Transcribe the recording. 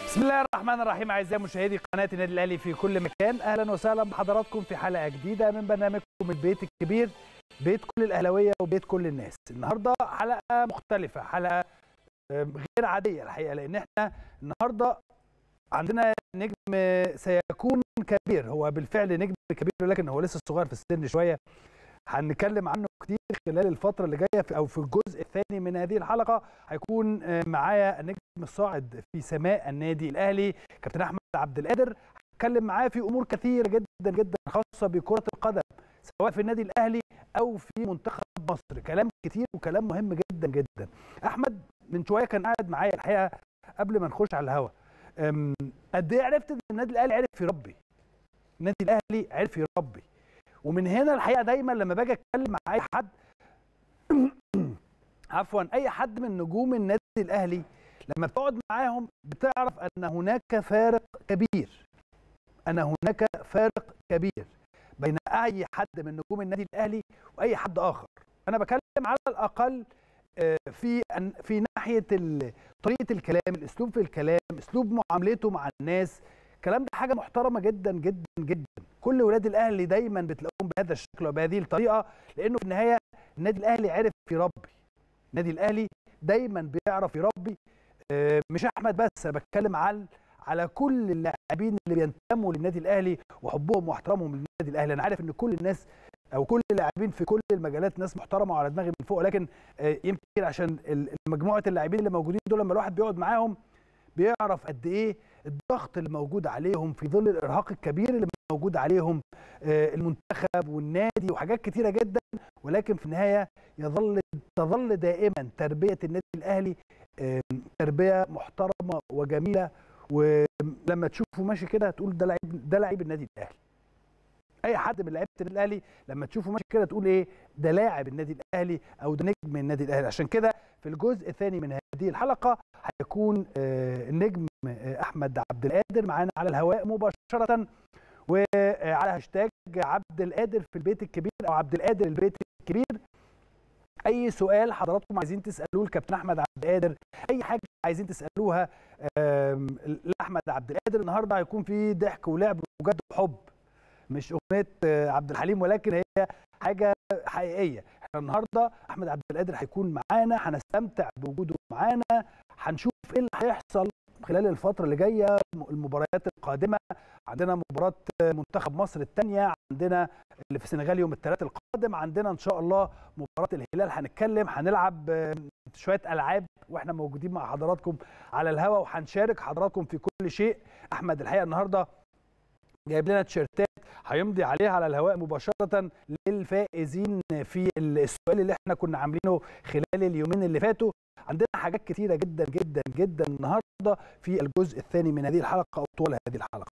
بسم الله الرحمن الرحيم. اعزائي مشاهدي قناه النادي الاهلي في كل مكان، اهلا وسهلا بحضراتكم في حلقه جديده من برنامجكم البيت الكبير، بيت كل الاهلاويه وبيت كل الناس. النهارده حلقه مختلفه، حلقه غير عاديه الحقيقه، لان احنا النهارده عندنا نجم سيكون كبير. هو بالفعل نجم كبير ولكن هو لسه صغير في السن شويه. هنتكلم عنه كتير خلال الفترة اللي جاية أو في الجزء الثاني من هذه الحلقة. هيكون معايا النجم الصاعد في سماء النادي الأهلي كابتن أحمد عبد القادر. هتكلم معاه في أمور كثيرة جدا جدا خاصة بكرة القدم سواء في النادي الأهلي أو في منتخب مصر. كلام كتير وكلام مهم جدا جدا. أحمد من شوية كان قاعد معايا الحقيقة قبل ما نخش على الهوا. قد إيه عرفت إن النادي الأهلي عرف يربي؟ النادي الأهلي عرف يربي، ومن هنا الحقيقه دايما لما باجي اتكلم مع اي حد عفوا اي حد من نجوم النادي الاهلي، لما بتقعد معاهم بتعرف ان هناك فارق كبير، كبير بين اي حد من نجوم النادي الاهلي واي حد اخر. انا بكلم على الاقل في ناحيه طريقه الكلام، الاسلوب في الكلام، اسلوب معاملته مع الناس. الكلام ده حاجه محترمه جدا جدا جدا. كل ولاد الاهلي دايما بتلاقوهم بهذا الشكل وبهذه الطريقه، لانه في النهايه النادي الاهلي عرف يربي. النادي الاهلي دايما بيعرف يربي. مش احمد بس، انا بتكلم على كل اللاعبين اللي بينتموا للنادي الاهلي وحبهم واحترامهم للنادي الاهلي. انا عارف ان كل الناس او كل اللاعبين في كل المجالات ناس محترمه وعلى دماغي من فوق، لكن يمكن عشان مجموعه اللاعبين اللي موجودين دول لما الواحد بيقعد معاهم بيعرف قد ايه الضغط اللي موجود عليهم في ظل الارهاق الكبير اللي موجود عليهم، المنتخب والنادي وحاجات كتيره جدا. ولكن في النهايه تظل دائما تربيه النادي الاهلي تربيه محترمه وجميله. ولما تشوفه ماشي كده تقول ده لعيب النادي الاهلي. اي حد من لعيبه النادي الاهلي لما تشوفه ماشي كده تقول ايه؟ ده لاعب النادي الاهلي او ده نجم النادي الاهلي. عشان كده في الجزء الثاني من هذه الحلقه هيكون النجم احمد عبد القادر معانا على الهواء مباشره، وعلى هاشتاج عبد القادر في البيت الكبير او عبد القادر البيت الكبير. اي سؤال حضراتكم عايزين تسالوه لكابتن احمد عبد القادر، اي حاجه عايزين تسالوها لاحمد عبد القادر، النهارده هيكون في ضحك ولعب وجد وحب، مش اغنيه عبد الحليم ولكن هي حاجه حقيقيه. احنا النهارده احمد عبد القادر هيكون معانا، هنستمتع بوجوده معانا، هنشوف ايه اللي هيحصل خلال الفتره اللي جايه، المباريات القادمه. عندنا مباراه منتخب مصر الثانيه، عندنا اللي في السنغال يوم الثلاث القادم، عندنا ان شاء الله مباراه الهلال. هنتكلم، هنلعب شويه العاب واحنا موجودين مع حضراتكم على الهواء، وهنشارك حضراتكم في كل شيء. احمد الحقيقه النهارده جايب لنا تيشيرتات هيمضي عليها على الهواء مباشره للفائزين في السؤال اللي احنا كنا عاملينه خلال اليومين اللي فاتوا. عندنا حاجات كتيره جدا جدا جدا النهارده في الجزء الثاني من هذه الحلقه او طول هذه الحلقه.